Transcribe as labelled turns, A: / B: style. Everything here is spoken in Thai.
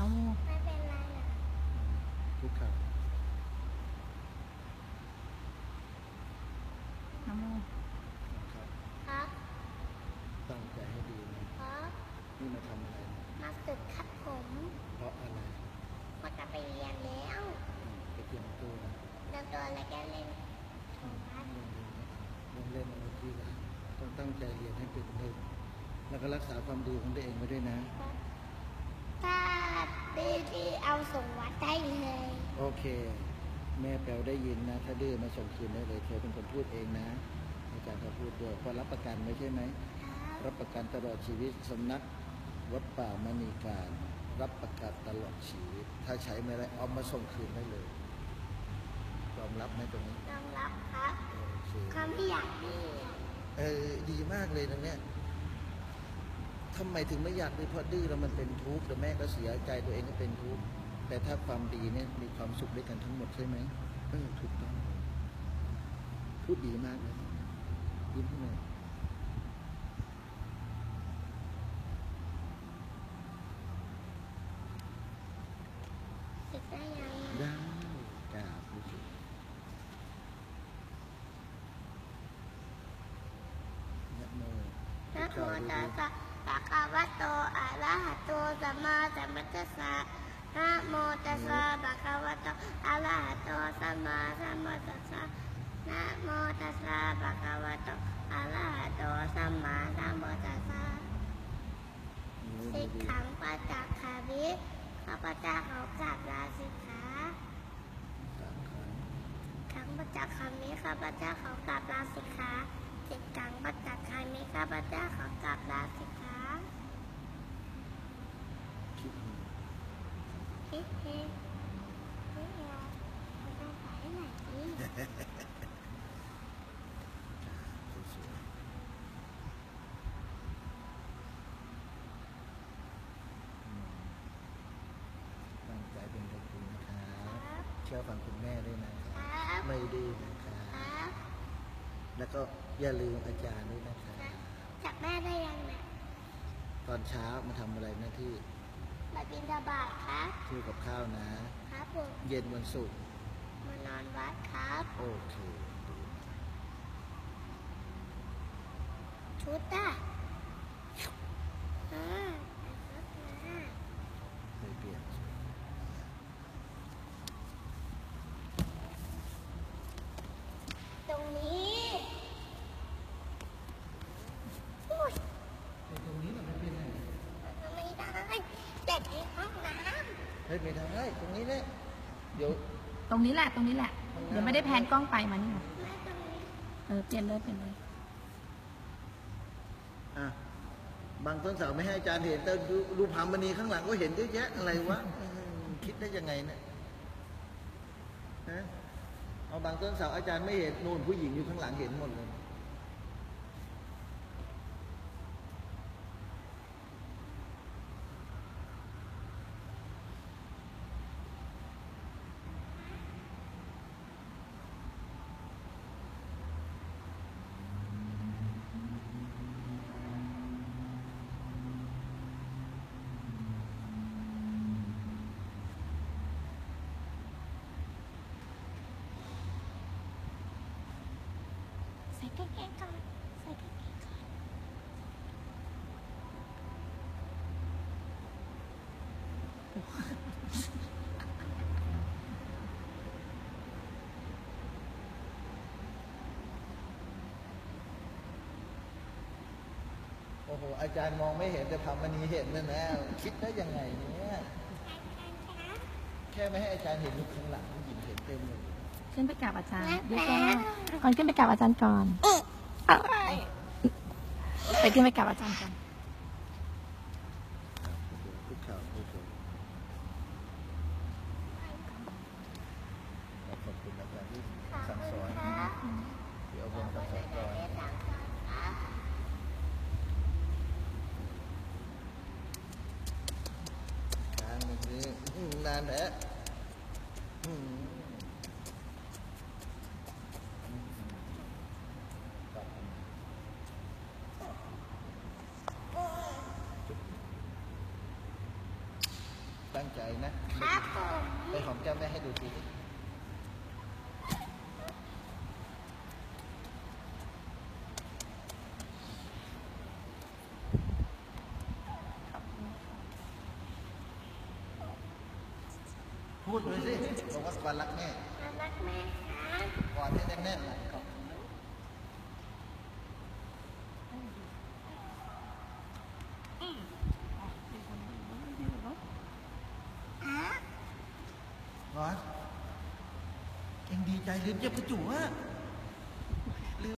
A: องโม
B: ไม่เป็นไรอ่ะ
C: คุกเข่า
A: น้องโม
C: ครับ
B: ครับ
C: ตั้งใจให้ดีนะครับนี่มาทำอะไร
B: มาฝึกคัดผม
C: เพราะอะไร
B: ก็จะไปเรียนแล้ว
C: ไปเตรียมตัว
B: แล้วตัวอะไรก็เล่นโทรทัศน์
C: เล่นอะไรที่ละต้องตั้งใจเรียนให้เป็นหนึ่งแล้วก็รักษาความดีของตัวเองไว้ด้วยนะ
B: ถ้าดื้อเอาส่งวัดได้เลย
C: โอเคแม่แปลได้ยินนะถ้าดื้อมาส่งคืนได้เลยเธอเป็นคนพูดเองนะอาจารย์เขาพูดด้วยพอรับประกันไม่ใช่ไหมรับประกันตลอดชีวิตสำนักวัดป่ามณีการรับประกันตลอดชีวิตถ้าใช้ไม่ได้เอามาส่งคืนได้เลยยอมรับไหมตรงนี้
B: ยอมรับครับคำที่อยากดี
C: ดีมากเลยนะเนี่ยทำไมถึงไม่อยากดื้อเพราะดื้อแล้วมันเป็นทุกข์แต่แม่ก็เสียใจตัวเองก็เป็นทุกข์แต่ถ้าความดีเนี่ยมีความสุขด้วยกันทั้งหมดใช่ไหมถูกต้องพูดดีมากเลยยิ้มให้หน่อย
B: ฝึกได้ยัง
C: ได้กราบรู้สึกนะโม
B: นะโมตัสสะภะคะวะโตอะระหะโตสัมมาสัมพุทธัสสะนะโมตัสสะภะคะวะโตอะระหะโตสัมมาสัมพุทธัสสะนะโมตัสสะภะคะวะโตอะระหะโตสัมมาสัมพุทธัสสะสิกขังปัจจคามิข้าพเจ้าขอกราบลาสิกขาขังปัจจคามิข้าพเจ้าขอกราบลาสิกขาสิกขังปัจจคามิข้าพเจ้าขอกราบลาสิกขาเฮ้เฮ้เฮ้เราต้องไปไหนดี
C: ตั้งใจเป็นกับคุณนะครับเชื่อฟังคุณแม่ด้วยนะครับไม่ดื้อนะครับแล้วก็อย่าลืมอาจารย์ด้วยนะครับ
B: จับแม่ได้ยังเนี่ย
C: ตอนเช้ามาทำอะไรหน้าที่
B: มาบิณฑบาตครับ
C: ซื้อกับข้าวนะครับ
B: ผม
C: เย็นวันศุกร์
B: มานอนวัดครับ
C: โอเค
B: ชุดอ่ะ
C: ไม่เปลี่ยน
B: ตรงนี้
C: ตรงนี้มันเป็นอะไร
B: ไม่ได้เด็กในห้องน้
C: ำไม่ได้ตรงนี้เนี่ยเดี๋ยว
A: ตรงนี้แหละเดี๋ยวไม่ได้แพนกล้องไปมานี่หรอเปลี่ยนเลย
C: บางต้นเสาไม่ให้อาจารย์เห็นแต่ดูพามณีข้างหลังก็เห็นเยอะแยะอะไรวะคิดได้ยังไงเนี่ยเอาบางต้นเสาอาจารย์ไม่เห็นนู่นผู้หญิงอยู่ข้างหลังเห็นหมดเลย
B: ใส่กางเกงก่อนใส่กางเกงก่อน
C: โอ้โหอาจารย์มองไม่เห็นแต่พามณีเห็นนั่นนะคิดได้ยังไงเนี่ยแค่ไม่ให้อาจารย์เห็นอยู่ข้างหลังผู้หญิงเห็นเต็มเลย
A: ขึ้นไปกราบอาจารย์ดีแก้วก่อนขึ้นไปกราบอาจารย์ก่อนไปขึ้นไปกราบอาจารย์ก่อน
C: ขอบคุณอาจารย์ที่สั่งสอนที่อบรมสั่งสอนก่อนทางนี้นานแล้วตั้งใจนะครับ
B: ผม
C: ไปหอมแก้มแม่ให้ดูทีสิพูดเลยสิบอกว่าวันรักแม่
B: รักแม่ครับ
C: กอดให้แน่นๆนะขอบ
B: อ่ะ
C: ร้อนเอ็งดีใจลืมเจ็บกระจุ๋อะ